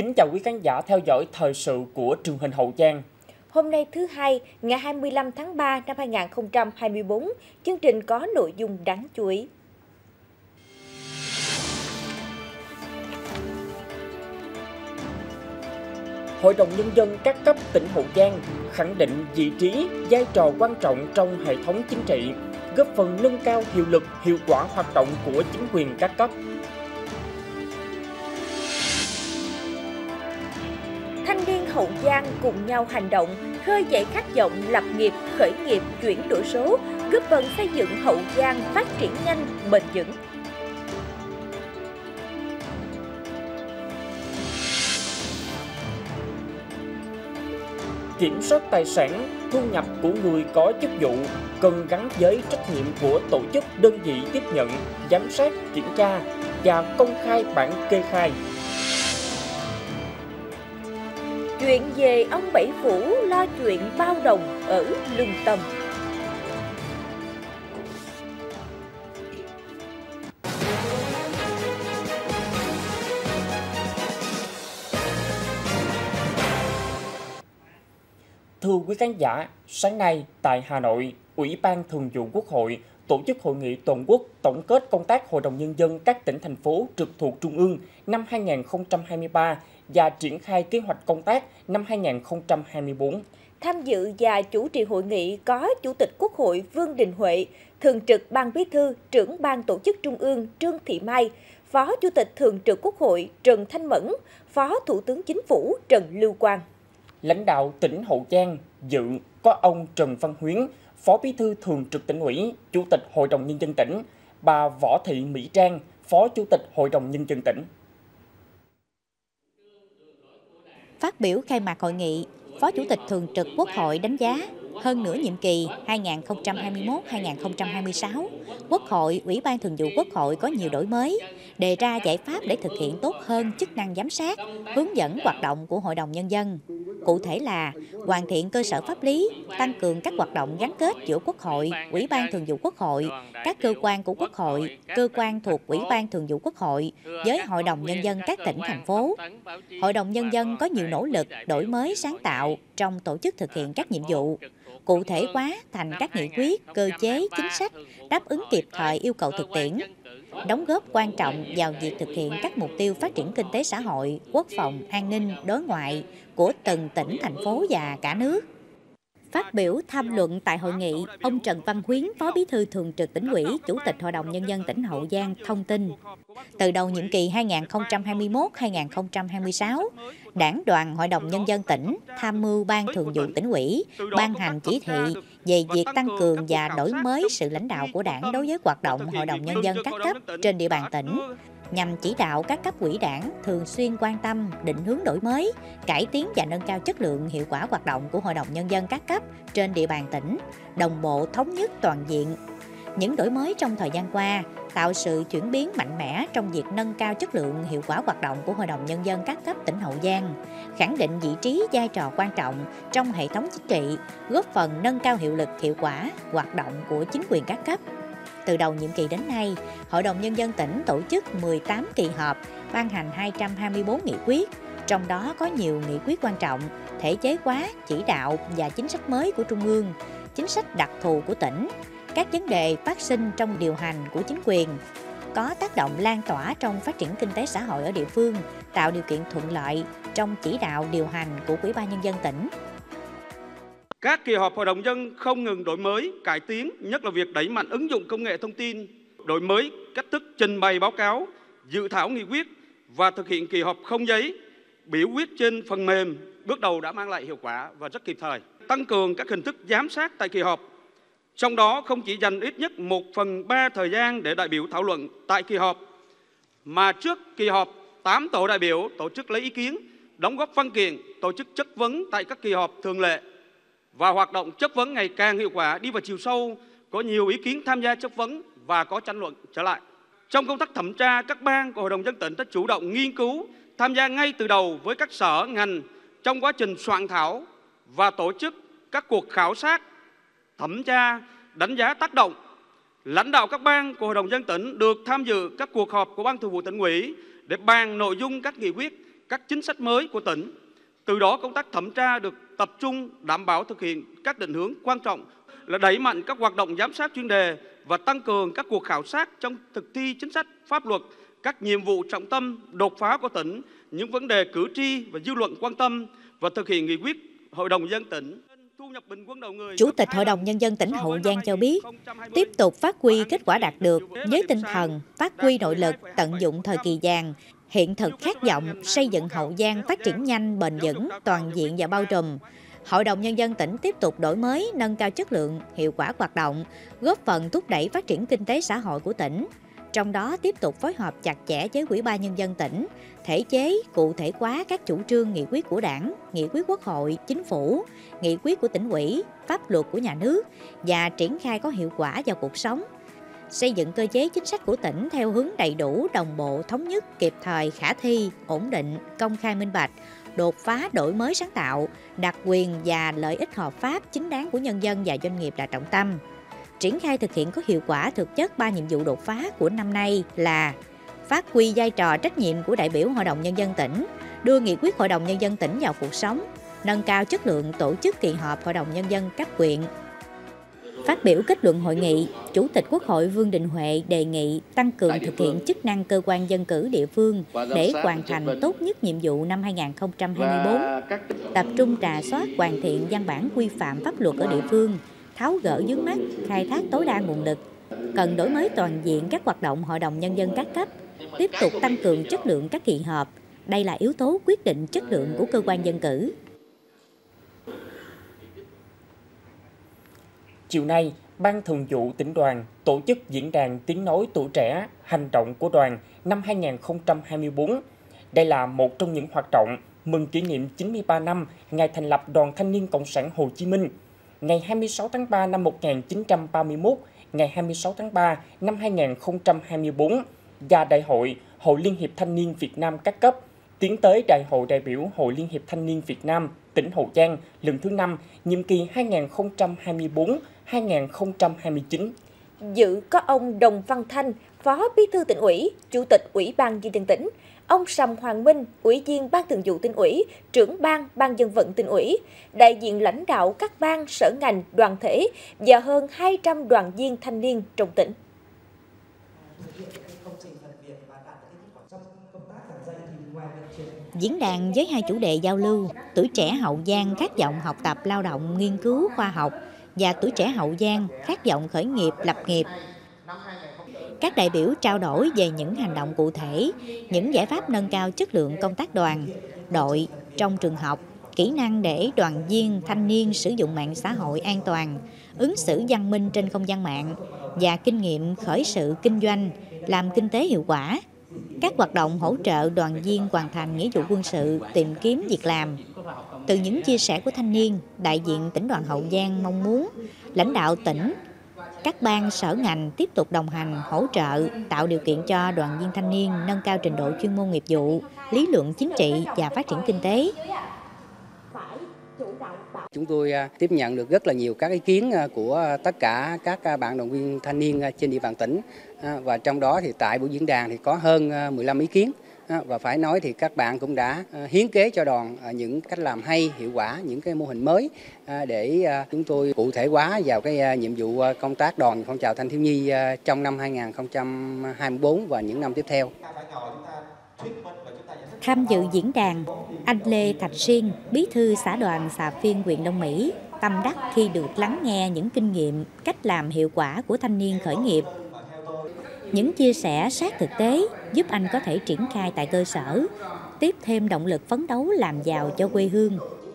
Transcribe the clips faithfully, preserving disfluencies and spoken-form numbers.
Kính chào quý khán giả theo dõi thời sự của truyền hình Hậu Giang. Hôm nay thứ hai, ngày hai mươi lăm tháng ba năm hai nghìn không trăm hai mươi tư, chương trình có nội dung đáng chú ý. Hội đồng Nhân dân các cấp tỉnh Hậu Giang khẳng định vị trí, vai trò quan trọng trong hệ thống chính trị, góp phần nâng cao hiệu lực, hiệu quả hoạt động của chính quyền các cấp. Thanh niên Hậu Giang cùng nhau hành động, khơi dậy khát vọng lập nghiệp, khởi nghiệp, chuyển đổi số, góp phần xây dựng Hậu Giang phát triển nhanh, bền vững. Kiểm soát tài sản, thu nhập của người có chức vụ cần gắn với trách nhiệm của tổ chức đơn vị tiếp nhận, giám sát, kiểm tra và công khai bản kê khai. Chuyện về ông Bảy Phủ lo chuyện bao đồng ở Lương Tâm. Thưa quý khán giả, sáng nay tại Hà Nội, Ủy ban Thường vụ Quốc hội tổ chức hội nghị toàn quốc tổng kết công tác Hội đồng Nhân dân các tỉnh, thành phố trực thuộc Trung ương năm hai nghìn không trăm hai mươi ba và triển khai kế hoạch công tác năm hai nghìn không trăm hai mươi tư. Tham dự và chủ trì hội nghị có Chủ tịch Quốc hội Vương Đình Huệ, Thường trực Ban Bí thư, Trưởng Ban Tổ chức Trung ương Trương Thị Mai, Phó Chủ tịch Thường trực Quốc hội Trần Thanh Mẫn, Phó Thủ tướng Chính phủ Trần Lưu Quang. Lãnh đạo tỉnh Hậu Giang dự có ông Trần Văn Huyến, Phó Bí thư Thường trực Tỉnh ủy, Chủ tịch Hội đồng Nhân dân tỉnh, bà Võ Thị Mỹ Trang, Phó Chủ tịch Hội đồng Nhân dân tỉnh. Phát biểu khai mạc hội nghị, Phó Chủ tịch Thường trực Quốc hội đánh giá hơn nửa nhiệm kỳ hai nghìn không trăm hai mươi mốt đến hai nghìn không trăm hai mươi sáu, Quốc hội, Ủy ban Thường vụ Quốc hội có nhiều đổi mới, đề ra giải pháp để thực hiện tốt hơn chức năng giám sát, hướng dẫn hoạt động của Hội đồng Nhân dân. Cụ thể là hoàn thiện cơ sở pháp lý, tăng cường các hoạt động gắn kết giữa Quốc hội, Ủy ban Thường vụ Quốc hội, các cơ quan của Quốc hội, cơ quan thuộc Ủy ban Thường vụ Quốc hội với Hội đồng Nhân dân các tỉnh, thành phố. Hội đồng Nhân dân có nhiều nỗ lực, đổi mới, sáng tạo trong tổ chức thực hiện các nhiệm vụ, cụ thể hóa thành các nghị quyết, cơ chế, chính sách, đáp ứng kịp thời yêu cầu thực tiễn, đóng góp quan trọng vào việc thực hiện các mục tiêu phát triển kinh tế xã hội, quốc phòng, an ninh, đối ngoại của từng tỉnh, thành phố và cả nước. Phát biểu tham luận tại hội nghị, ông Trần Văn Huyến, Phó Bí thư Thường trực Tỉnh ủy, Chủ tịch Hội đồng Nhân dân tỉnh Hậu Giang thông tin, từ đầu nhiệm kỳ hai nghìn không trăm hai mươi mốt đến hai nghìn không trăm hai mươi sáu, Đảng đoàn Hội đồng Nhân dân tỉnh tham mưu Ban Thường vụ Tỉnh ủy ban hành chỉ thị về việc tăng cường và đổi mới sự lãnh đạo của Đảng đối với hoạt động Hội đồng Nhân dân các cấp trên địa bàn tỉnh, nhằm chỉ đạo các cấp ủy Đảng thường xuyên quan tâm, định hướng đổi mới, cải tiến và nâng cao chất lượng, hiệu quả hoạt động của Hội đồng Nhân dân các cấp trên địa bàn tỉnh, đồng bộ, thống nhất, toàn diện. Những đổi mới trong thời gian qua tạo sự chuyển biến mạnh mẽ trong việc nâng cao chất lượng, hiệu quả hoạt động của Hội đồng Nhân dân các cấp tỉnh Hậu Giang, khẳng định vị trí, vai trò quan trọng trong hệ thống chính trị, góp phần nâng cao hiệu lực, hiệu quả hoạt động của chính quyền các cấp. Từ đầu nhiệm kỳ đến nay, Hội đồng Nhân dân tỉnh tổ chức mười tám kỳ họp, ban hành hai trăm hai mươi tư nghị quyết, trong đó có nhiều nghị quyết quan trọng, thể chế hóa, chỉ đạo và chính sách mới của Trung ương, chính sách đặc thù của tỉnh, các vấn đề phát sinh trong điều hành của chính quyền, có tác động lan tỏa trong phát triển kinh tế xã hội ở địa phương, tạo điều kiện thuận lợi trong chỉ đạo điều hành của Ủy ban Nhân dân tỉnh. Các kỳ họp Hội đồng Nhân dân không ngừng đổi mới, cải tiến, nhất là việc đẩy mạnh ứng dụng công nghệ thông tin, đổi mới cách thức trình bày báo cáo, dự thảo nghị quyết và thực hiện kỳ họp không giấy, biểu quyết trên phần mềm bước đầu đã mang lại hiệu quả và rất kịp thời. Tăng cường các hình thức giám sát tại kỳ họp, trong đó không chỉ dành ít nhất một phần ba thời gian để đại biểu thảo luận tại kỳ họp, mà trước kỳ họp, tám tổ đại biểu tổ chức lấy ý kiến, đóng góp văn kiện, tổ chức chất vấn tại các kỳ họp thường lệ. Và hoạt động chất vấn ngày càng hiệu quả, đi vào chiều sâu, có nhiều ý kiến tham gia chất vấn và có tranh luận trở lại. Trong công tác thẩm tra, các ban của Hội đồng Nhân dân tỉnh đã chủ động nghiên cứu, tham gia ngay từ đầu với các sở, ngành trong quá trình soạn thảo và tổ chức các cuộc khảo sát, thẩm tra, đánh giá tác động. Lãnh đạo các ban của Hội đồng Nhân dân tỉnh được tham dự các cuộc họp của Ban Thường vụ Tỉnh ủy để bàn nội dung các nghị quyết, các chính sách mới của tỉnh. Từ đó công tác thẩm tra được tập trung đảm bảo thực hiện các định hướng quan trọng là đẩy mạnh các hoạt động giám sát chuyên đề và tăng cường các cuộc khảo sát trong thực thi chính sách pháp luật, các nhiệm vụ trọng tâm đột phá của tỉnh, những vấn đề cử tri và dư luận quan tâm và thực hiện nghị quyết Hội đồng nhân dân tỉnh. Chủ tịch Hội đồng Nhân dân tỉnh Hậu Giang cho biết, tiếp tục phát huy kết quả đạt được với tinh thần phát huy nội lực, tận dụng thời kỳ vàng, hiện thực khát vọng xây dựng Hậu Giang phát triển nhanh, bền vững, toàn diện và bao trùm. Hội đồng Nhân dân tỉnh tiếp tục đổi mới, nâng cao chất lượng, hiệu quả hoạt động, góp phần thúc đẩy phát triển kinh tế xã hội của tỉnh. Trong đó tiếp tục phối hợp chặt chẽ với Ủy ban Nhân dân tỉnh, thể chế, cụ thể hóa các chủ trương nghị quyết của Đảng, nghị quyết Quốc hội, Chính phủ, nghị quyết của tỉnh ủy, pháp luật của nhà nước và triển khai có hiệu quả vào cuộc sống. Xây dựng cơ chế chính sách của tỉnh theo hướng đầy đủ, đồng bộ, thống nhất, kịp thời, khả thi, ổn định, công khai minh bạch, đột phá đổi mới sáng tạo, đặc quyền và lợi ích hợp pháp chính đáng của nhân dân và doanh nghiệp là trọng tâm. Triển khai thực hiện có hiệu quả thực chất ba nhiệm vụ đột phá của năm nay là phát huy vai trò trách nhiệm của đại biểu Hội đồng Nhân dân tỉnh, đưa nghị quyết Hội đồng Nhân dân tỉnh vào cuộc sống, nâng cao chất lượng tổ chức kỳ họp Hội đồng Nhân dân cấp huyện. Phát biểu kết luận hội nghị, Chủ tịch Quốc hội Vương Đình Huệ đề nghị tăng cường thực hiện chức năng cơ quan dân cử địa phương để hoàn thành tốt nhất nhiệm vụ năm hai nghìn không trăm hai mươi tư, tập trung rà soát hoàn thiện văn bản quy phạm pháp luật ở địa phương, tháo gỡ vướng mắc, khai thác tối đa nguồn lực, cần đổi mới toàn diện các hoạt động Hội đồng Nhân dân các cấp, tiếp tục tăng cường chất lượng các kỳ họp. Đây là yếu tố quyết định chất lượng của cơ quan dân cử. Chiều nay, Ban Thường vụ Tỉnh đoàn tổ chức diễn đàn tiếng nói tuổi trẻ hành động của đoàn năm hai nghìn không trăm hai mươi tư. Đây là một trong những hoạt động mừng kỷ niệm chín mươi ba năm ngày thành lập Đoàn Thanh niên Cộng sản Hồ Chí Minh, ngày hai mươi sáu tháng ba năm một nghìn chín trăm ba mươi mốt, ngày hai mươi sáu tháng ba năm hai nghìn không trăm hai mươi tư và Đại hội Hội Liên hiệp Thanh niên Việt Nam các cấp, tiến tới Đại hội đại biểu Hội Liên hiệp Thanh niên Việt Nam tỉnh Hậu Giang lần thứ năm, nhiệm kỳ hai nghìn không trăm hai mươi tư đến hai nghìn không trăm hai mươi chín. Dự có ông Đồng Văn Thanh, Phó Bí thư Tỉnh ủy, Chủ tịch Ủy ban Nhân dân tỉnh, ông Sầm Hoàng Minh, Ủy viên Ban Thường vụ Tỉnh ủy, Trưởng ban Ban Dân vận Tỉnh ủy, đại diện lãnh đạo các ban, sở ngành, đoàn thể và hơn hai trăm đoàn viên thanh niên trong tỉnh. Diễn đàn với hai chủ đề giao lưu, tuổi trẻ Hậu Giang khát vọng học tập, lao động, nghiên cứu, khoa học và tuổi trẻ Hậu Giang khát vọng khởi nghiệp, lập nghiệp. Các đại biểu trao đổi về những hành động cụ thể, những giải pháp nâng cao chất lượng công tác đoàn, đội trong trường học, kỹ năng để đoàn viên, thanh niên sử dụng mạng xã hội an toàn, ứng xử văn minh trên không gian mạng và kinh nghiệm khởi sự kinh doanh, làm kinh tế hiệu quả. Các hoạt động hỗ trợ đoàn viên hoàn thành nghĩa vụ quân sự, tìm kiếm việc làm. Từ những chia sẻ của thanh niên, đại diện tỉnh đoàn Hậu Giang mong muốn lãnh đạo tỉnh, các ban sở ngành tiếp tục đồng hành, hỗ trợ, tạo điều kiện cho đoàn viên thanh niên nâng cao trình độ chuyên môn nghiệp vụ, lý luận chính trị và phát triển kinh tế. Chúng tôi tiếp nhận được rất là nhiều các ý kiến của tất cả các bạn đoàn viên thanh niên trên địa bàn tỉnh, và trong đó thì tại buổi diễn đàn thì có hơn mười lăm ý kiến, và phải nói thì các bạn cũng đã hiến kế cho đoàn những cách làm hay, hiệu quả, những cái mô hình mới để chúng tôi cụ thể hóa vào cái nhiệm vụ công tác đoàn phong trào thanh thiếu nhi trong năm hai nghìn không trăm hai mươi tư và những năm tiếp theo. Tham dự diễn đàn, anh Lê Thạch Xuyên, Bí thư xã đoàn Xà Phiên, huyện Đông Mỹ, tâm đắc khi được lắng nghe những kinh nghiệm, cách làm hiệu quả của thanh niên khởi nghiệp. Những chia sẻ sát thực tế giúp anh có thể triển khai tại cơ sở, tiếp thêm động lực phấn đấu làm giàu cho quê hương.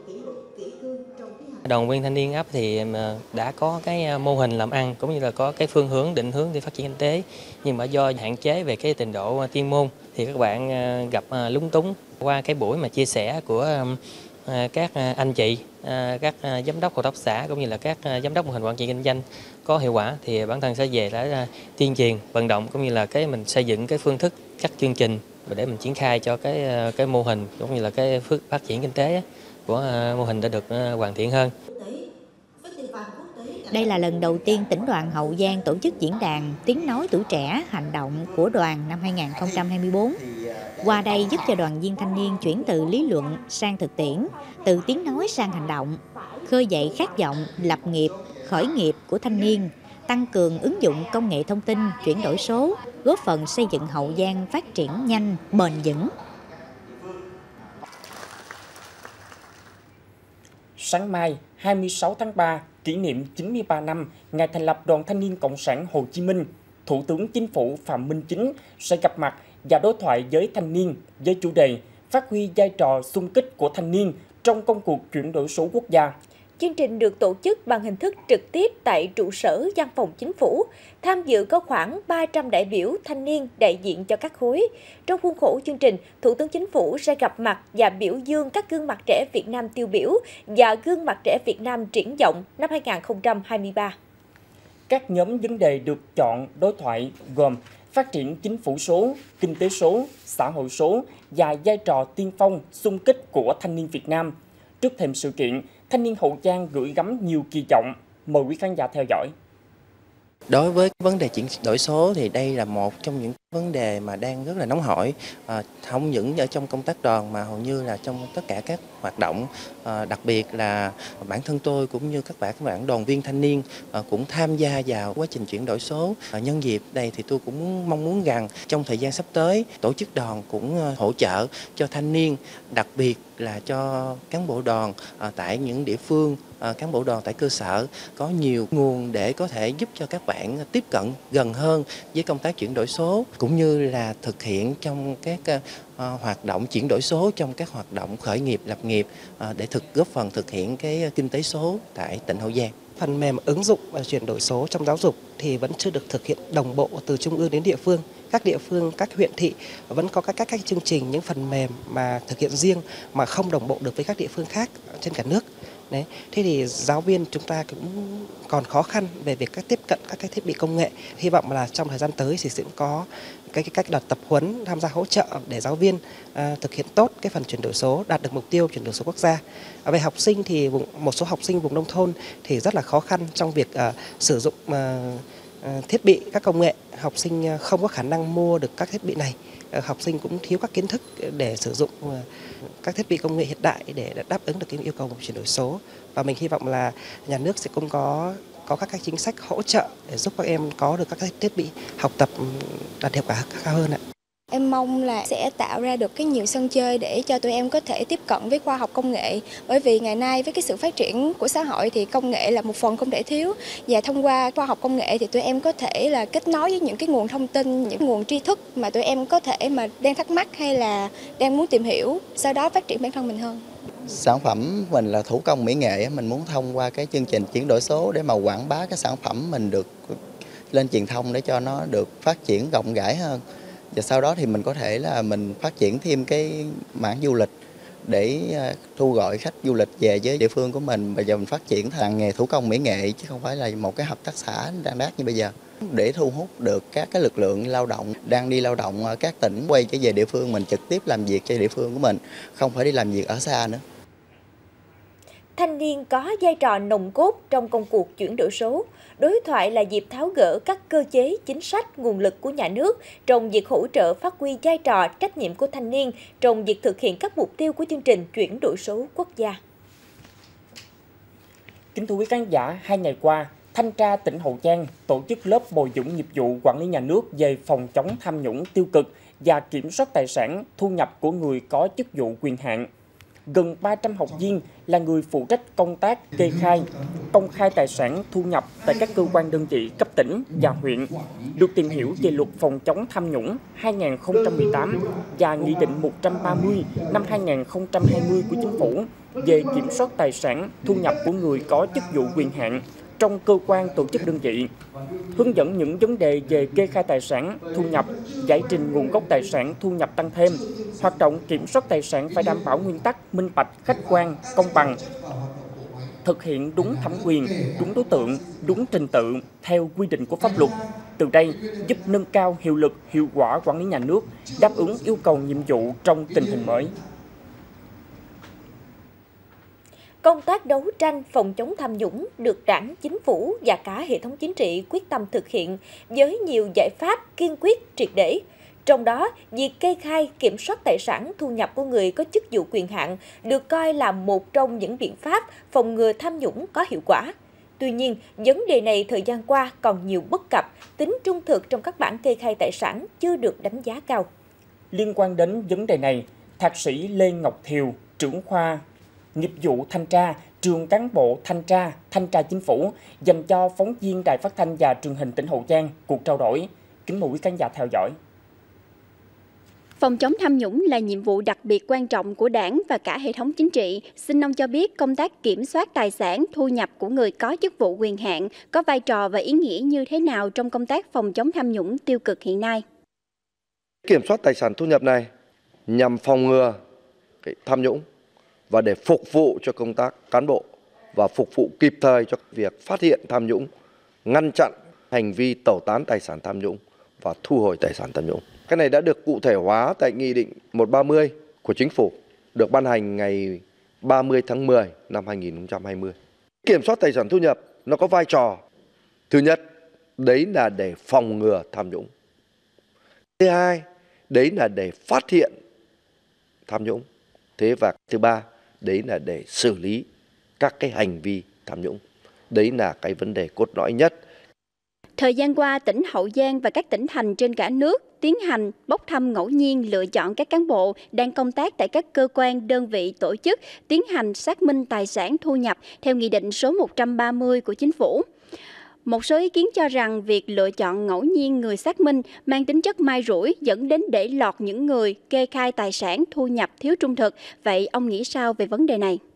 Đoàn viên thanh niên ấp thì đã có cái mô hình làm ăn cũng như là có cái phương hướng định hướng để phát triển kinh tế, nhưng mà do hạn chế về cái trình độ chuyên môn thì các bạn gặp lúng túng. Qua cái buổi mà chia sẻ của các anh chị, các giám đốc hợp tác xã cũng như là các giám đốc mô hình quản trị kinh doanh có hiệu quả thì bản thân sẽ về đã tuyên truyền, vận động cũng như là cái mình xây dựng cái phương thức, các chương trình để mình triển khai cho cái cái mô hình cũng như là cái phát triển kinh tế của mô hình đã được hoàn thiện hơn. Đây là lần đầu tiên tỉnh đoàn Hậu Giang tổ chức diễn đàn tiếng nói tuổi trẻ hành động của đoàn năm hai nghìn không trăm hai mươi tư. Qua đây giúp cho đoàn viên thanh niên chuyển từ lý luận sang thực tiễn, từ tiếng nói sang hành động, khơi dậy khát vọng lập nghiệp, khởi nghiệp của thanh niên, tăng cường ứng dụng công nghệ thông tin, chuyển đổi số, góp phần xây dựng Hậu Giang phát triển nhanh, bền vững. Sáng mai, hai mươi sáu tháng ba, kỷ niệm chín mươi ba năm ngày thành lập Đoàn Thanh niên Cộng sản Hồ Chí Minh, Thủ tướng Chính phủ Phạm Minh Chính sẽ gặp mặt và đối thoại với thanh niên với chủ đề phát huy vai trò xung kích của thanh niên trong công cuộc chuyển đổi số quốc gia. Chương trình được tổ chức bằng hình thức trực tiếp tại trụ sở Văn phòng Chính phủ. Tham dự có khoảng ba trăm đại biểu thanh niên đại diện cho các khối. Trong khuôn khổ chương trình, Thủ tướng Chính phủ sẽ gặp mặt và biểu dương các gương mặt trẻ Việt Nam tiêu biểu và gương mặt trẻ Việt Nam triển vọng năm hai nghìn không trăm hai mươi ba. Các nhóm vấn đề được chọn đối thoại gồm phát triển chính phủ số, kinh tế số, xã hội số và vai trò tiên phong xung kích của thanh niên Việt Nam. Trước thềm sự kiện, thanh niên Hậu Giang gửi gắm nhiều kỳ vọng. Mời quý khán giả theo dõi. Đối với vấn đề chuyển đổi số thì đây là một trong những vấn đề mà đang rất là nóng hổi, à, không những ở trong công tác đoàn mà hầu như là trong tất cả các hoạt động, à, đặc biệt là bản thân tôi cũng như các bạn các bạn đoàn viên thanh niên à, cũng tham gia vào quá trình chuyển đổi số. À, nhân dịp đây thì tôi cũng mong muốn rằng trong thời gian sắp tới tổ chức đoàn cũng à, hỗ trợ cho thanh niên, đặc biệt là cho cán bộ đoàn à, tại những địa phương, à, cán bộ đoàn tại cơ sở có nhiều nguồn để có thể giúp cho các bạn tiếp cận gần hơn với công tác chuyển đổi số, cũng như là thực hiện trong các uh, hoạt động chuyển đổi số, trong các hoạt động khởi nghiệp lập nghiệp uh, để thực góp phần thực hiện cái kinh tế số tại tỉnh Hậu Giang. Phần mềm ứng dụng và chuyển đổi số trong giáo dục thì vẫn chưa được thực hiện đồng bộ từ trung ương đến địa phương. Các địa phương, các huyện thị vẫn có các các, các chương trình, những phần mềm mà thực hiện riêng mà không đồng bộ được với các địa phương khác trên cả nước. Đấy. Thế thì giáo viên chúng ta cũng còn khó khăn về việc các tiếp cận các cái thiết bị công nghệ. Hy vọng là trong thời gian tới thì sẽ có cái, cái cách đợt tập huấn tham gia hỗ trợ để giáo viên à, thực hiện tốt cái phần chuyển đổi số, đạt được mục tiêu chuyển đổi số quốc gia. À, về học sinh thì vùng, một số học sinh vùng nông thôn thì rất là khó khăn trong việc à, sử dụng à, à, thiết bị các công nghệ. Học sinh không có khả năng mua được các thiết bị này. À, học sinh cũng thiếu các kiến thức để sử dụng à, các thiết bị công nghệ hiện đại để đáp ứng được cái yêu cầu của chuyển đổi số. Và mình hy vọng là nhà nước sẽ cũng có có các cái chính sách hỗ trợ để giúp các em có được các cái thiết bị học tập đạt hiệu quả cao hơn ạ. Em mong là sẽ tạo ra được cái nhiều sân chơi để cho tụi em có thể tiếp cận với khoa học công nghệ. Bởi vì ngày nay với cái sự phát triển của xã hội thì công nghệ là một phần không thể thiếu. Và thông qua khoa học công nghệ thì tụi em có thể là kết nối với những cái nguồn thông tin, những nguồn tri thức mà tụi em có thể mà đang thắc mắc hay là đang muốn tìm hiểu, sau đó phát triển bản thân mình hơn. Sản phẩm mình là thủ công mỹ nghệ, mình muốn thông qua cái chương trình chuyển đổi số để mà quảng bá cái sản phẩm mình được lên truyền thông để cho nó được phát triển rộng rãi hơn. Và sau đó thì mình có thể là mình phát triển thêm cái mảng du lịch để thu gọi khách du lịch về với địa phương của mình. Bây giờ mình phát triển thành nghề thủ công mỹ nghệ chứ không phải là một cái hợp tác xã đang đát như bây giờ. Để thu hút được các cái lực lượng lao động đang đi lao động ở các tỉnh quay trở về địa phương mình, trực tiếp làm việc cho địa phương của mình, không phải đi làm việc ở xa nữa. Thanh niên có vai trò nòng cốt trong công cuộc chuyển đổi số. Đối thoại là dịp tháo gỡ các cơ chế, chính sách, nguồn lực của nhà nước trong việc hỗ trợ phát huy vai trò, trách nhiệm của thanh niên trong việc thực hiện các mục tiêu của chương trình chuyển đổi số quốc gia. Kính thưa quý khán giả, hai ngày qua, Thanh tra tỉnh Hậu Giang tổ chức lớp bồi dưỡng nghiệp vụ quản lý nhà nước về phòng chống tham nhũng tiêu cực và kiểm soát tài sản thu nhập của người có chức vụ quyền hạn. Gần ba trăm học viên là người phụ trách công tác kê khai, công khai tài sản thu nhập tại các cơ quan đơn vị cấp tỉnh và huyện, được tìm hiểu về luật phòng chống tham nhũng hai nghìn không trăm mười tám và Nghị định một trăm ba mươi năm hai nghìn không trăm hai mươi của Chính phủ về kiểm soát tài sản thu nhập của người có chức vụ quyền hạn trong cơ quan tổ chức đơn vị, hướng dẫn những vấn đề về kê khai tài sản thu nhập, giải trình nguồn gốc tài sản thu nhập tăng thêm, hoạt động kiểm soát tài sản phải đảm bảo nguyên tắc minh bạch, khách quan, công bằng, thực hiện đúng thẩm quyền, đúng đối tượng, đúng trình tự theo quy định của pháp luật. Từ đây giúp nâng cao hiệu lực, hiệu quả quản lý nhà nước, đáp ứng yêu cầu nhiệm vụ trong tình hình mới. Công tác đấu tranh phòng chống tham nhũng được Đảng, Chính phủ và cả hệ thống chính trị quyết tâm thực hiện với nhiều giải pháp kiên quyết triệt để. Trong đó, việc kê khai, kiểm soát tài sản thu nhập của người có chức vụ quyền hạn được coi là một trong những biện pháp phòng ngừa tham nhũng có hiệu quả. Tuy nhiên, vấn đề này thời gian qua còn nhiều bất cập, tính trung thực trong các bản kê khai tài sản chưa được đánh giá cao. Liên quan đến vấn đề này, Thạc sĩ Lê Ngọc Thiều, trưởng khoa nghiệp vụ thanh tra, trường cán bộ thanh tra, thanh tra chính phủ dành cho phóng viên Đài Phát thanh và Truyền hình tỉnh Hậu Giang cuộc trao đổi. Kính mời quý khán giả theo dõi. Phòng chống tham nhũng là nhiệm vụ đặc biệt quan trọng của Đảng và cả hệ thống chính trị. Xin ông cho biết công tác kiểm soát tài sản, thu nhập của người có chức vụ quyền hạn có vai trò và ý nghĩa như thế nào trong công tác phòng chống tham nhũng tiêu cực hiện nay? Kiểm soát tài sản thu nhập này nhằm phòng ngừa cái tham nhũng và để phục vụ cho công tác cán bộ và phục vụ kịp thời cho việc phát hiện tham nhũng, ngăn chặn hành vi tẩu tán tài sản tham nhũng và thu hồi tài sản tham nhũng. Cái này đã được cụ thể hóa tại Nghị định một trăm ba mươi của Chính phủ, được ban hành ngày ba mươi tháng mười năm hai nghìn không trăm hai mươi. Kiểm soát tài sản thu nhập nó có vai trò thứ nhất, đấy là để phòng ngừa tham nhũng. Thứ hai, đấy là để phát hiện tham nhũng. Thế và thứ ba, đấy là để xử lý các cái hành vi tham nhũng. Đấy là cái vấn đề cốt lõi nhất. Thời gian qua, tỉnh Hậu Giang và các tỉnh thành trên cả nước tiến hành bốc thăm ngẫu nhiên lựa chọn các cán bộ đang công tác tại các cơ quan, đơn vị, tổ chức, tiến hành xác minh tài sản thu nhập theo Nghị định số một trăm ba mươi của Chính phủ. Một số ý kiến cho rằng việc lựa chọn ngẫu nhiên người xác minh mang tính chất mai rủi dẫn đến để lọt những người kê khai tài sản thu nhập thiếu trung thực. Vậy ông nghĩ sao về vấn đề này?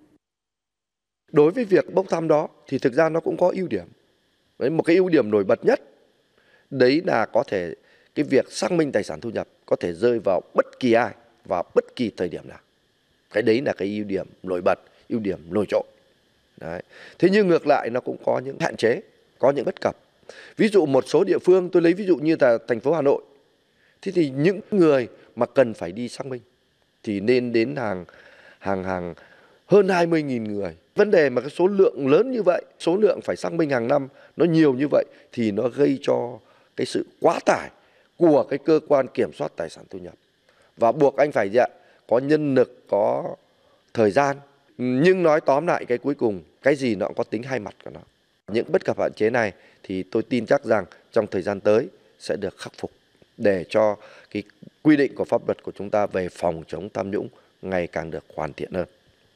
Đối với việc bốc thăm đó thì thực ra nó cũng có ưu điểm. Đấy, một cái ưu điểm nổi bật nhất đấy là có thể cái việc xác minh tài sản thu nhập có thể rơi vào bất kỳ ai và bất kỳ thời điểm nào. Cái đấy là cái ưu điểm nổi bật, ưu điểm nổi trội. Đấy. Thế nhưng ngược lại nó cũng có những hạn chế, có những bất cập. Ví dụ một số địa phương, tôi lấy ví dụ như là thành phố Hà Nội, thế thì những người mà cần phải đi xác minh thì nên đến hàng hàng hàng hơn hai mươi nghìn người. Vấn đề mà cái số lượng lớn như vậy, số lượng phải xác minh hàng năm nó nhiều như vậy thì nó gây cho cái sự quá tải của cái cơ quan kiểm soát tài sản thu nhập. Và buộc anh phải dạ, có nhân lực, có thời gian. Nhưng nói tóm lại cái cuối cùng, cái gì nó cũng có tính hai mặt của nó. Những bất cập hạn chế này thì tôi tin chắc rằng trong thời gian tới sẽ được khắc phục để cho cái quy định của pháp luật của chúng ta về phòng chống tham nhũng ngày càng được hoàn thiện hơn.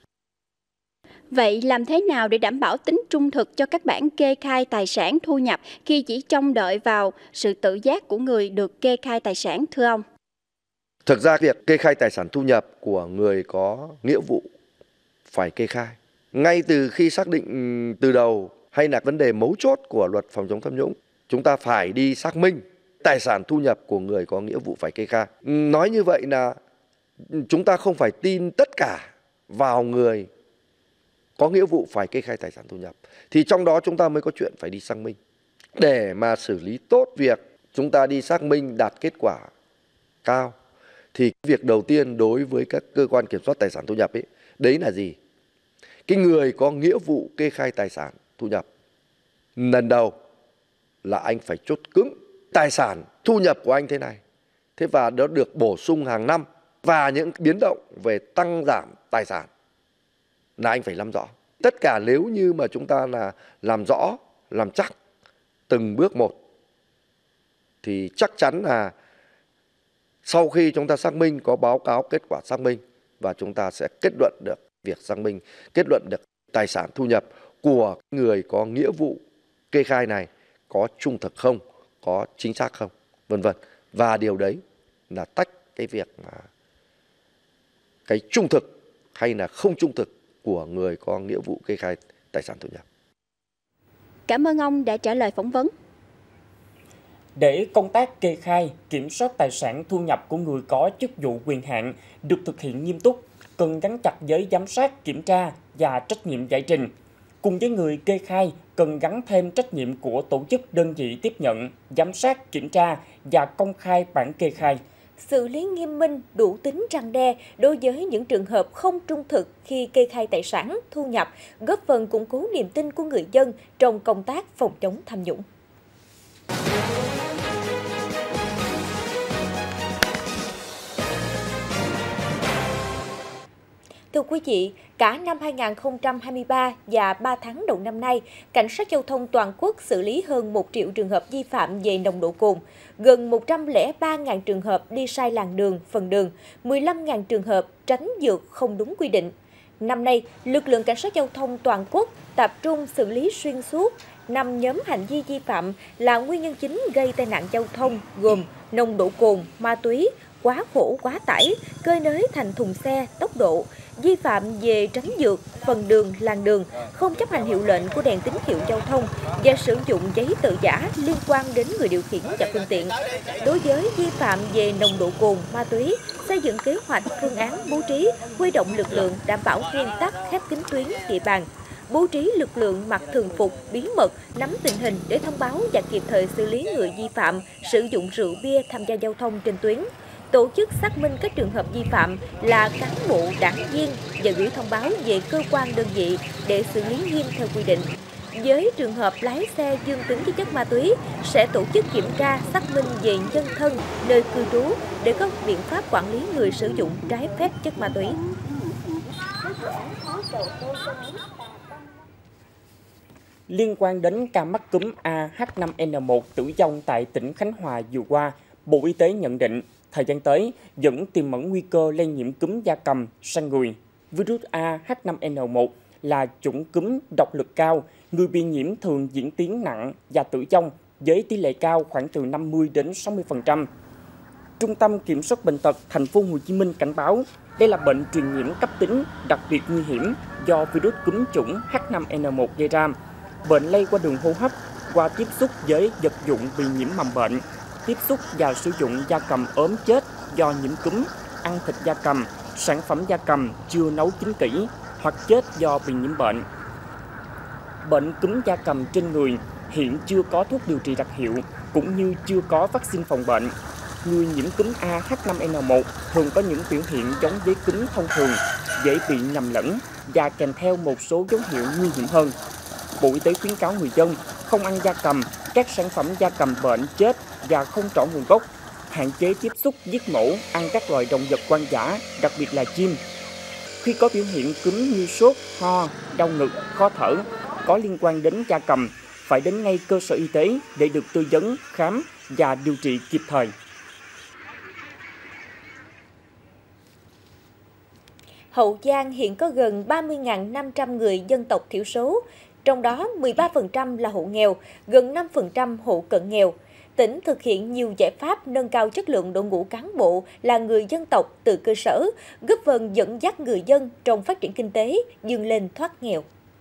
Vậy làm thế nào để đảm bảo tính trung thực cho các bản kê khai tài sản thu nhập khi chỉ trông đợi vào sự tự giác của người được kê khai tài sản, thưa ông? Thực ra việc kê khai tài sản thu nhập của người có nghĩa vụ phải kê khai. Ngay từ khi xác định từ đầu hay là vấn đề mấu chốt của luật phòng chống tham nhũng, chúng ta phải đi xác minh tài sản thu nhập của người có nghĩa vụ phải kê khai. Nói như vậy là chúng ta không phải tin tất cả vào người có nghĩa vụ phải kê khai tài sản thu nhập. Thì trong đó chúng ta mới có chuyện phải đi xác minh. Để mà xử lý tốt việc chúng ta đi xác minh đạt kết quả cao, thì việc đầu tiên đối với các cơ quan kiểm soát tài sản thu nhập ấy, đấy là gì? Cái người có nghĩa vụ kê khai tài sản thu nhập, lần đầu là anh phải chốt cứng tài sản thu nhập của anh thế này. Thế và nó được bổ sung hàng năm, và những biến động về tăng giảm tài sản là anh phải làm rõ. Tất cả nếu như mà chúng ta là làm rõ, làm chắc từng bước một thì chắc chắn là sau khi chúng ta xác minh có báo cáo kết quả xác minh và chúng ta sẽ kết luận được việc xác minh, kết luận được tài sản thu nhập của người có nghĩa vụ kê khai này có trung thực không, có chính xác không, vân vân. Và điều đấy là tách cái việc mà cái trung thực hay là không trung thực của người có nghĩa vụ kê khai tài sản thu nhập. Cảm ơn ông đã trả lời phỏng vấn. Để công tác kê khai, kiểm soát tài sản thu nhập của người có chức vụ quyền hạn được thực hiện nghiêm túc, cần gắn chặt với giám sát, kiểm tra và trách nhiệm giải trình. Cùng với người kê khai, cần gắn thêm trách nhiệm của tổ chức đơn vị tiếp nhận, giám sát, kiểm tra và công khai bản kê khai. Xử lý nghiêm minh, đủ tính răn đe đối với những trường hợp không trung thực khi kê khai tài sản, thu nhập, góp phần củng cố niềm tin của người dân trong công tác phòng chống tham nhũng. Thưa quý vị, cả năm hai nghìn không trăm hai mươi ba và ba tháng đầu năm nay, Cảnh sát giao thông toàn quốc xử lý hơn một triệu trường hợp vi phạm về nồng độ cồn, gần một trăm lẻ ba nghìn trường hợp đi sai làn đường, phần đường, mười lăm nghìn trường hợp tránh vượt không đúng quy định. Năm nay, lực lượng Cảnh sát giao thông toàn quốc tập trung xử lý xuyên suốt năm nhóm hành vi vi phạm là nguyên nhân chính gây tai nạn giao thông gồm nồng độ cồn, ma túy, quá khổ quá tải, cơi nới thành thùng xe, tốc độ, vi phạm về tránh vượt, phần đường, làn đường, không chấp hành hiệu lệnh của đèn tín hiệu giao thông và sử dụng giấy tờ giả liên quan đến người điều khiển và phương tiện. Đối với vi phạm về nồng độ cồn, ma túy, xây dựng kế hoạch, phương án bố trí, huy động lực lượng đảm bảo nguyên tắc khép kín tuyến địa bàn, bố trí lực lượng mặc thường phục, bí mật, nắm tình hình để thông báo và kịp thời xử lý người vi phạm sử dụng rượu bia tham gia giao thông trên tuyến. Tổ chức xác minh các trường hợp vi phạm là cán bộ, đảng viên và gửi thông báo về cơ quan đơn vị để xử lý nghiêm theo quy định. Với trường hợp lái xe dương tính với chất ma túy, sẽ tổ chức kiểm tra, xác minh về nhân thân, nơi cư trú để có biện pháp quản lý người sử dụng trái phép chất ma túy. Liên quan đến ca mắc cúm A H năm N một tử vong tại tỉnh Khánh Hòa vừa qua, Bộ Y tế nhận định thời gian tới vẫn tiềm ẩn nguy cơ lây nhiễm cúm gia cầm sang người. Virus A H năm N một là chủng cúm độc lực cao, người bị nhiễm thường diễn tiến nặng và tử vong với tỷ lệ cao khoảng từ năm mươi đến sáu mươi phần trăm. Trung tâm Kiểm soát Bệnh tật Thành phố Hồ Chí Minh cảnh báo đây là bệnh truyền nhiễm cấp tính đặc biệt nguy hiểm do virus cúm chủng H năm N một gây ra. Bệnh lây qua đường hô hấp, qua tiếp xúc với vật dụng bị nhiễm mầm bệnh, tiếp xúc và sử dụng gia cầm ốm chết do nhiễm cúm, ăn thịt gia cầm, sản phẩm gia cầm chưa nấu chín kỹ hoặc chết do bị nhiễm bệnh. Bệnh cúm gia cầm trên người hiện chưa có thuốc điều trị đặc hiệu cũng như chưa có vaccine phòng bệnh. Người nhiễm cúm A H năm N một thường có những biểu hiện giống với cúm thông thường, dễ bị nhầm lẫn và kèm theo một số dấu hiệu nguy hiểm hơn. Bộ Y tế khuyến cáo người dân không ăn gia cầm, các sản phẩm gia cầm bệnh chết và không rõ nguồn gốc, hạn chế tiếp xúc, giết mổ, ăn các loài động vật hoang dã, đặc biệt là chim. Khi có biểu hiện cúm như sốt, ho, đau ngực, khó thở, có liên quan đến gia cầm, phải đến ngay cơ sở y tế để được tư vấn, khám và điều trị kịp thời. Hậu Giang hiện có gần ba mươi nghìn năm trăm người dân tộc thiểu số, trong đó mười ba phần trăm là hộ nghèo, gần năm phần trăm hộ cận nghèo. Tỉnh thực hiện nhiều giải pháp nâng cao chất lượng đội ngũ cán bộ là người dân tộc từ cơ sở, góp phần dẫn dắt người dân trong phát triển kinh tế, vươn lên thoát nghèo.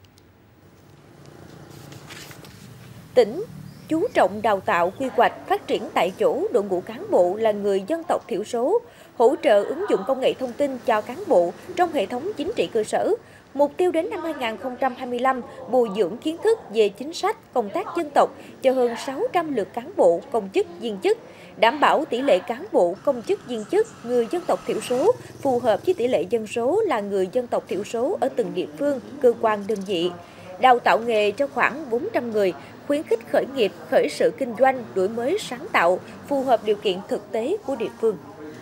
Tỉnh chú trọng đào tạo, quy hoạch, phát triển tại chỗ đội ngũ cán bộ là người dân tộc thiểu số, hỗ trợ ứng dụng công nghệ thông tin cho cán bộ trong hệ thống chính trị cơ sở. Mục tiêu đến năm hai nghìn không trăm hai mươi lăm, bồi dưỡng kiến thức về chính sách, công tác dân tộc cho hơn sáu trăm lượt cán bộ, công chức, viên chức, đảm bảo tỷ lệ cán bộ, công chức, viên chức, người dân tộc thiểu số phù hợp với tỷ lệ dân số là người dân tộc thiểu số ở từng địa phương, cơ quan, đơn vị. Đào tạo nghề cho khoảng bốn trăm người, khuyến khích khởi nghiệp, khởi sự kinh doanh, đổi mới sáng tạo, phù hợp điều kiện thực tế của địa phương.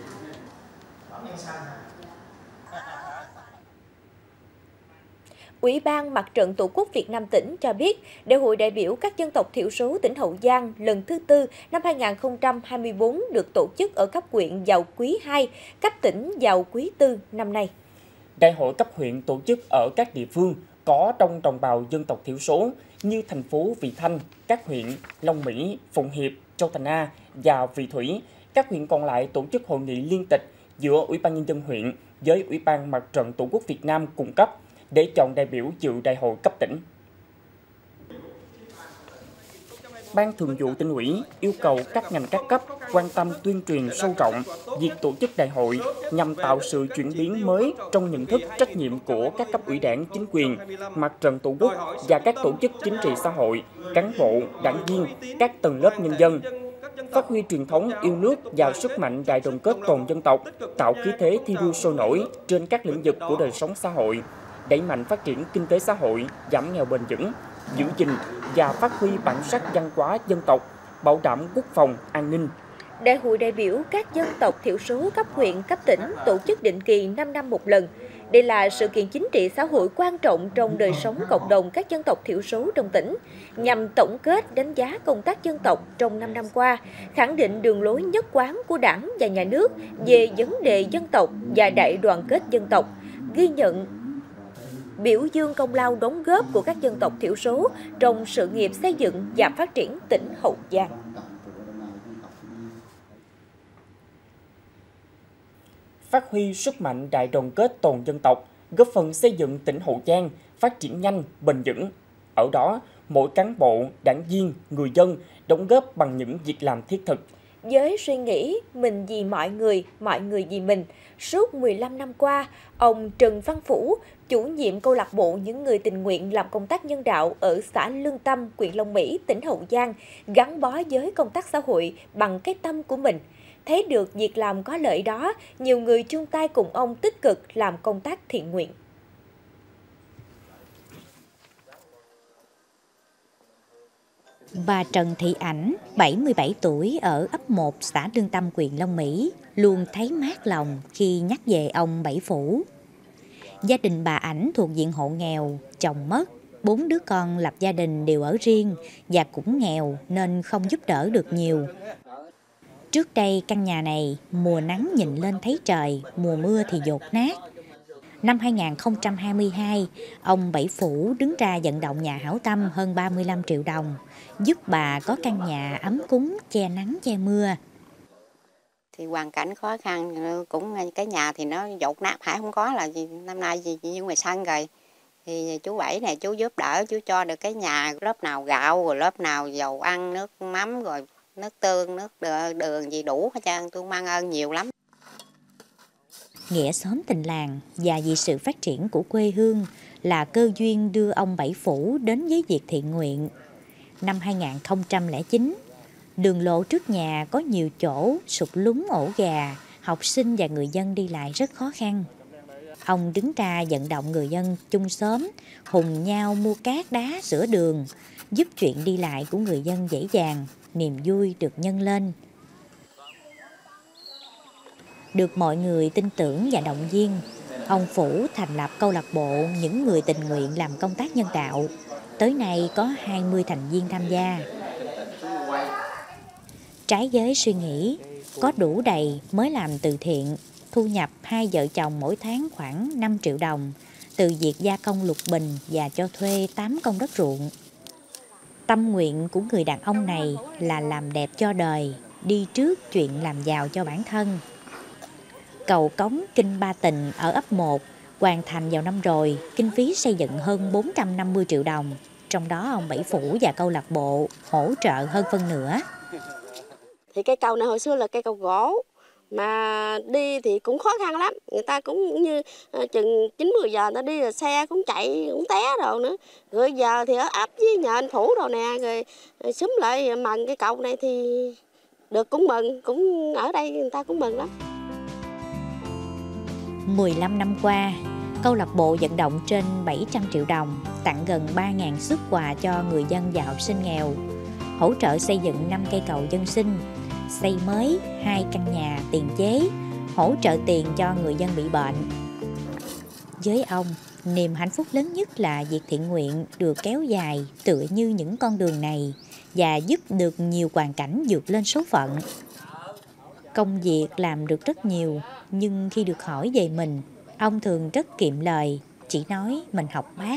Ủy ban Mặt trận Tổ quốc Việt Nam tỉnh cho biết, Đại hội đại biểu các dân tộc thiểu số tỉnh Hậu Giang lần thứ tư năm hai nghìn không trăm hai mươi tư được tổ chức ở cấp huyện vào quý hai, cấp tỉnh vào quý tư năm nay. Đại hội cấp huyện tổ chức ở các địa phương có đông đồng bào dân tộc thiểu số như thành phố Vị Thanh, các huyện Long Mỹ, Phụng Hiệp, Châu Thành A và Vị Thủy. Các huyện còn lại tổ chức hội nghị liên tịch giữa Ủy ban Nhân dân huyện với Ủy ban Mặt trận Tổ quốc Việt Nam cung cấp để chọn đại biểu dự đại hội cấp tỉnh. Ban Thường vụ Tỉnh ủy yêu cầu các ngành các cấp quan tâm tuyên truyền sâu rộng việc tổ chức đại hội nhằm tạo sự chuyển biến mới trong nhận thức trách nhiệm của các cấp ủy đảng, chính quyền, Mặt trận Tổ quốc và các tổ chức chính trị xã hội, cán bộ, đảng viên, các tầng lớp nhân dân. Phát huy truyền thống yêu nước và sức mạnh đại đoàn kết toàn dân tộc, tạo khí thế thi đua sôi nổi trên các lĩnh vực của đời sống xã hội, đẩy mạnh phát triển kinh tế xã hội, giảm nghèo bền vững, giữ gìn và phát huy bản sắc văn hóa dân tộc, bảo đảm quốc phòng, an ninh. Đại hội đại biểu các dân tộc thiểu số cấp huyện, cấp tỉnh tổ chức định kỳ năm năm một lần. Đây là sự kiện chính trị xã hội quan trọng trong đời sống cộng đồng các dân tộc thiểu số trong tỉnh, nhằm tổng kết đánh giá công tác dân tộc trong năm năm qua, khẳng định đường lối nhất quán của Đảng và Nhà nước về vấn đề dân tộc và đại đoàn kết dân tộc, ghi nhận biểu dương công lao đóng góp của các dân tộc thiểu số trong sự nghiệp xây dựng và phát triển tỉnh Hậu Giang. Phát huy sức mạnh đại đoàn kết toàn dân tộc, góp phần xây dựng tỉnh Hậu Giang phát triển nhanh, bền vững. Ở đó, mỗi cán bộ, đảng viên, người dân đóng góp bằng những việc làm thiết thực. Với suy nghĩ mình vì mọi người, mọi người vì mình, suốt mười lăm năm qua, ông Trần Văn Phủ, chủ nhiệm câu lạc bộ những người tình nguyện làm công tác nhân đạo ở xã Lương Tâm, huyện Long Mỹ, tỉnh Hậu Giang, gắn bó với công tác xã hội bằng cái tâm của mình. Thấy được việc làm có lợi đó, nhiều người chung tay cùng ông tích cực làm công tác thiện nguyện. Bà Trần Thị Ảnh, bảy mươi bảy tuổi, ở ấp một xã Lương Tâm, huyện Long Mỹ, luôn thấy mát lòng khi nhắc về ông Bảy Phủ. Gia đình bà Ảnh thuộc diện hộ nghèo, chồng mất, bốn đứa con lập gia đình đều ở riêng và cũng nghèo nên không giúp đỡ được nhiều. Trước đây căn nhà này mùa nắng nhìn lên thấy trời, mùa mưa thì dột nát. Năm hai nghìn không trăm hai mươi hai, ông Bảy Phủ đứng ra vận động nhà hảo tâm hơn ba mươi lăm triệu đồng, giúp bà có căn nhà ấm cúng, che nắng che mưa. Thì hoàn cảnh khó khăn, cũng cái nhà thì nó dột nát, phải không có là gì năm nay gì như ngoài sân rồi. Thì chú Bảy này chú giúp đỡ, chú cho được cái nhà lớp nào gạo, rồi lớp nào dầu ăn, nước mắm, rồi nước tương, nước đường gì đủ hết trơn, tôi mang ơn nhiều lắm. Nghĩa xóm tình làng và vì sự phát triển của quê hương là cơ duyên đưa ông Bảy Phủ đến với việc thiện nguyện. Năm hai nghìn không trăm lẻ chín, đường lộ trước nhà có nhiều chỗ sụt lún ổ gà, học sinh và người dân đi lại rất khó khăn. Ông đứng ra vận động người dân chung xóm hùng nhau mua cát đá sửa đường, giúp chuyện đi lại của người dân dễ dàng, niềm vui được nhân lên. Được mọi người tin tưởng và động viên, ông Phủ thành lập câu lạc bộ những người tình nguyện làm công tác nhân đạo. Tới nay có hai mươi thành viên tham gia. Trái với suy nghĩ, có đủ đầy mới làm từ thiện, thu nhập hai vợ chồng mỗi tháng khoảng năm triệu đồng từ việc gia công lục bình và cho thuê tám công đất ruộng. Tâm nguyện của người đàn ông này là làm đẹp cho đời, đi trước chuyện làm giàu cho bản thân. Cầu cống Kinh Ba Tình ở ấp một hoàn thành vào năm rồi, kinh phí xây dựng hơn bốn trăm năm mươi triệu đồng. Trong đó ông Bảy Phủ và câu lạc bộ hỗ trợ hơn phân nửa. Thì cây cầu này hồi xưa là cây cầu gỗ, mà đi thì cũng khó khăn lắm. Người ta cũng như chừng chín mười giờ người ta đi là xe cũng chạy, cũng té đồ nữa. Rồi giờ thì ở ấp với nhờ anh Phủ đồ nè, rồi, rồi xúm lại mần cái cầu này thì được cũng mừng, cũng ở đây người ta cũng mừng lắm. mười lăm năm qua, câu lạc bộ vận động trên bảy trăm triệu đồng, tặng gần ba nghìn suất quà cho người dân và học sinh nghèo, hỗ trợ xây dựng năm cây cầu dân sinh, xây mới hai căn nhà tiền chế, hỗ trợ tiền cho người dân bị bệnh. Với ông, niềm hạnh phúc lớn nhất là việc thiện nguyện được kéo dài tựa như những con đường này và giúp được nhiều hoàn cảnh vượt lên số phận. Công việc làm được rất nhiều, nhưng khi được hỏi về mình, ông thường rất kiệm lời, chỉ nói mình học bác.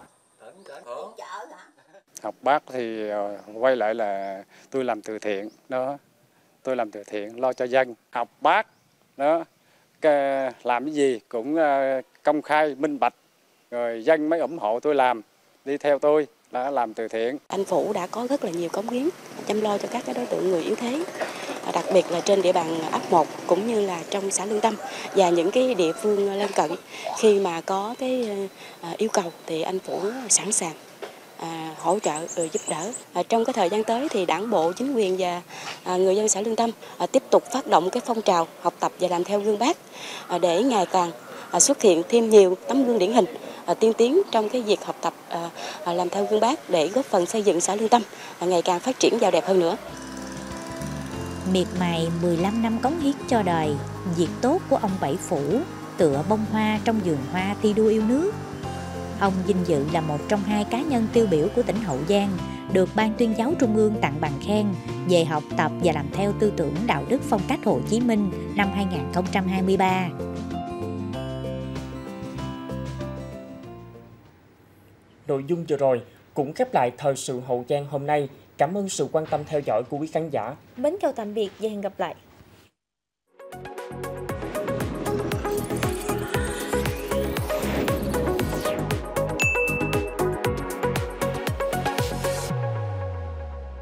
Học bác thì quay lại là tôi làm từ thiện đó, tôi làm từ thiện lo cho dân. Học bác đó, làm cái gì cũng công khai minh bạch, rồi dân mới ủng hộ tôi làm, đi theo tôi đã làm từ thiện. Anh Phủ đã có rất là nhiều cống hiến chăm lo cho các cái đối tượng người yếu thế, đặc biệt là trên địa bàn ấp một cũng như là trong xã Lương Tâm và những cái địa phương lân cận. Khi mà có cái yêu cầu thì anh Phủ sẵn sàng à, hỗ trợ rồi giúp đỡ. À, trong cái thời gian tới thì Đảng bộ, chính quyền và à, người dân xã Lương Tâm à, tiếp tục phát động cái phong trào học tập và làm theo gương Bác à, để ngày càng à, xuất hiện thêm nhiều tấm gương điển hình à, tiên tiến trong cái việc học tập à, à, làm theo gương Bác để góp phần xây dựng xã Lương Tâm à, ngày càng phát triển giàu đẹp hơn nữa. Miệt mài mười lăm năm cống hiến cho đời, việc tốt của ông Bảy Phủ tựa bông hoa trong vườn hoa thi đua yêu nước. Ông vinh dự là một trong hai cá nhân tiêu biểu của tỉnh Hậu Giang được Ban Tuyên giáo Trung ương tặng bằng khen về học tập và làm theo tư tưởng đạo đức phong cách Hồ Chí Minh năm hai nghìn không trăm hai mươi ba. Nội dung vừa rồi cũng khép lại thời sự Hậu Giang hôm nay. Cảm ơn sự quan tâm theo dõi của quý khán giả. Mến chào tạm biệt và hẹn gặp lại.